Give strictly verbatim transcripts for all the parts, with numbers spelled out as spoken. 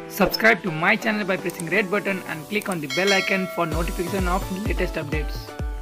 Subscribe to my channel by pressing red button and click on the bell icon for notification of latest updates.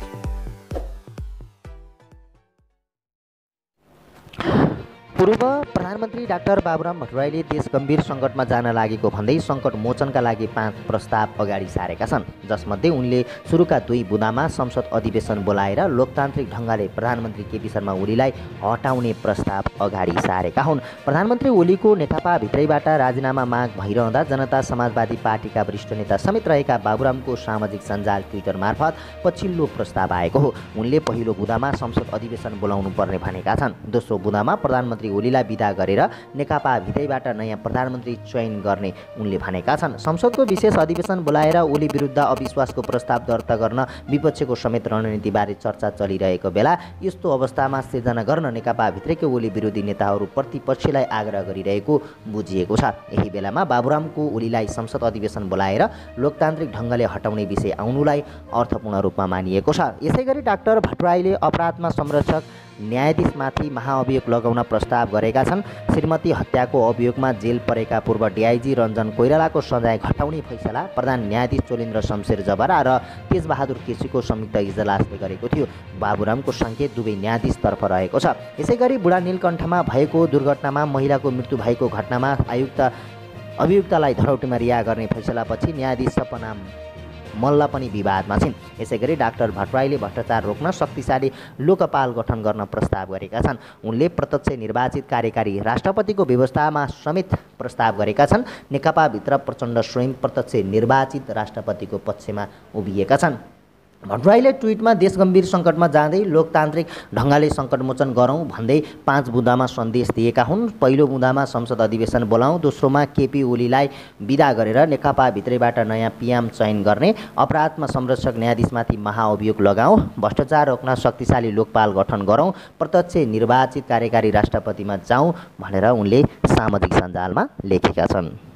पूर्व प्रधानमन्त्री doctor Baburam भट्टराईले देश गम्भीर सङ्कटमा जान लागेको भन्दै सङ्कट मोचनका लागि पाँच प्रस्ताव अगाडि सारेका छन्, जसमध्ये उनले सुरुका दुई बुँदामा संसद अधिवेशन बोलाएर लोकतान्त्रिक ढङ्गले प्रधानमन्त्री केपी शर्मा ओलीलाई हटाउने प्रस्ताव अगाडि सारेका हुन्। प्रधानमन्त्री ओलीको नेकपाभित्रैबाट राजीनामा माग भइरहँदा जनता समाजवादी पार्टीका वरिष्ठ नेता समेत रहेका बाबुरामको सामाजिक सञ्जाल ट्विटर मार्फत पछिल्लो प्रस्ताव आएको हो। उनले पहिलो बुँदामा संसद अधिवेशन बोलाउनु पर्ने भनेका छन्। दोस्रो बुँदामा प्रधानमन्त्री ओलीलाई विदा गरेर नेकपा भित्रैबाट नयाँ प्रधानमन्त्री चयन गर्ने उनले भनेका छन्। संसदको विशेष अधिवेशन बोलाएर ओली विरुद्ध अविश्वासको प्रस्ताव दर्ता गर्न विपक्षको समेत रणनीतिबारे चर्चा चलिरहेको बेला यस्तो अवस्थामा सिर्जना गर्न नेकपा भित्रैको ओली विरोधी नेताहरू प्रतिपक्षलाई आग्रह गरिरहेको बुझिएको छ। यही बेलामा बाबुरामको ओलीलाई संसद अधिवेशन बोलाएर लोकतान्त्रिक ढङ्गले हटाउने विषय आउनुलाई अर्थपूर्ण रूपमा मानिएको छ। यसैगरी डाक्टर भट्टराईले अपराधमा संरक्षक न्यायाधीशमाथि महाअभियोग लगाउन प्रस्ताव गरेका छन्। श्रीमती हत्याको अभियोगमा जेल परेका पूर्व डिआइजी रञ्जन कोइरालाको सजाय घटाउने फैसला प्रधान न्यायाधीश चोलेन्द्र शमशेर जबरा र तेजबहादुर केसीको संयुक्त इजलासले गरेको थियो। बाबुरामको सङ्केत दुवै न्यायाधीशतर्फ रहेको छ। यसैगरी बुढा नीलकण्ठमा भएको दुर्घटनामा महिलाको मृत्यु भएको घटनामा आयुक्त अभियुक्तलाई धरौटीमा रिहा गर्ने फैसलापछि न्यायाधीश सपना मल्ल पनि विवादमा छिन्। यसैगरी डाक्टर भट्टराईले भ्रष्टाचार रोक्न शक्तिशाली लोकपाल गठन गर्न प्रस्ताव गरेका छन्। उनले प्रत्यक्ष निर्वाचित कार्यकारी राष्ट्रपतिको व्यवस्थामा समेत प्रस्ताव गरेका छन्। नेकपाभित्र प्रचण्ड स्वयं प्रत्यक्ष निर्वाचित राष्ट्रपतिको पक्षमा उभिएका छन्। भट्टराईले ट्विटमा देश गम्भीर सङ्कटमा जाँदै लोकतान्त्रिक ढङ्गले सङ्कटमोचन गरौँ भन्दै पाँच बुँदामा सन्देश दिएका हुन्। पहिलो बुँदामा संसद अधिवेशन बोलाउँ, दोस्रोमा केपी ओलीलाई विदा गरेर नेकपा भित्रैबाट नयाँ पिएम चयन गर्ने, अपराधमा संरक्षक न्यायाधीशमाथि महाअभियोग लगाउँ, भ्रष्टाचार रोक्न शक्तिशाली लोकपाल गठन गरौँ, प्रत्यक्ष निर्वाचित कार्यकारी राष्ट्रपतिमा जाउँ भनेर उनले सामाजिक सञ्जालमा लेखेका छन्।